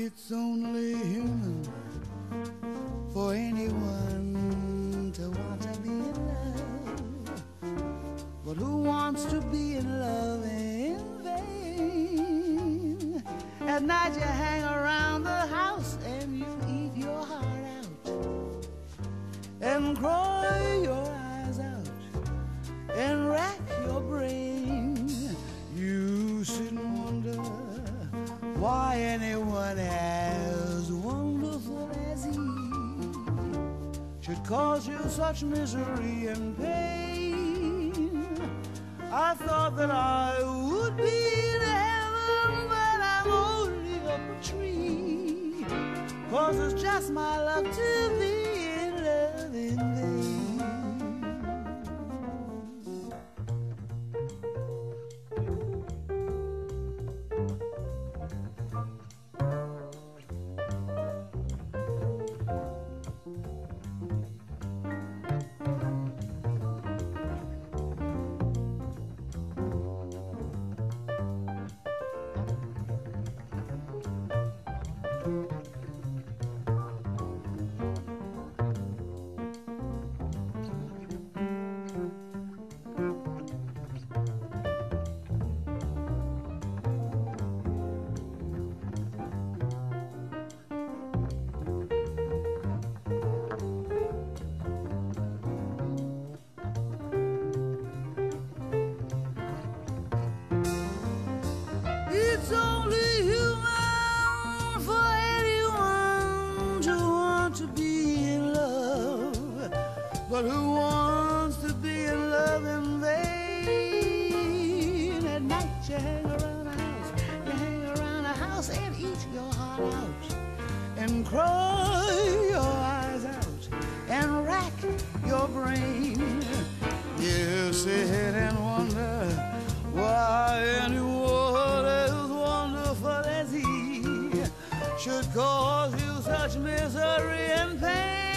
It's only human for anyone to want to be in love. But who wants to be in love in vain? At night you hang around the house and you eat your heart out and cry your eyes out and rack your brain. You sit and wonder why anyone as wonderful as he should cause you such misery and pain. I thought that I would be in heaven, but I'm only up a tree, 'cause it's just my luck to be in love in vain. It's only human for anyone to want to be in love, but who wants to be in love in vain? At night you hang around a house, you hang around a house and eat your heart out and cry your eyes out and rack your brain. You sit and wonder why anyone as wonderful as he should cause you such misery and pain.